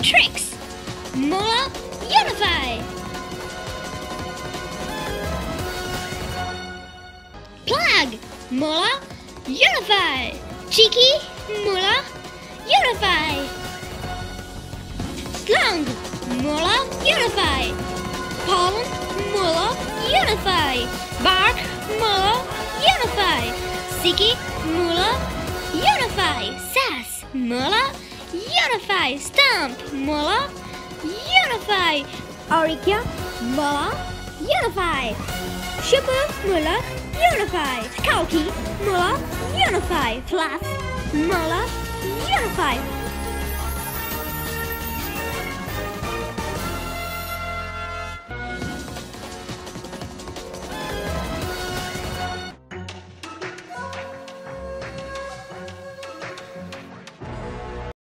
Tricks, Mola, Unify. Plug, Mola, Unify. Cheeky, Mola, Unify. Slung, Mola, Unify. Pollen, Mola, Unify. Bark, Mola, Unify. Sticky, Mola, Unify. Sass, Mola, Unify. Stump, Mola, Unify. Orikia, Mola, Unify. Shipper, Mola, Unify. Kalki, Mola, Unify. Fluff, Mola, Unify.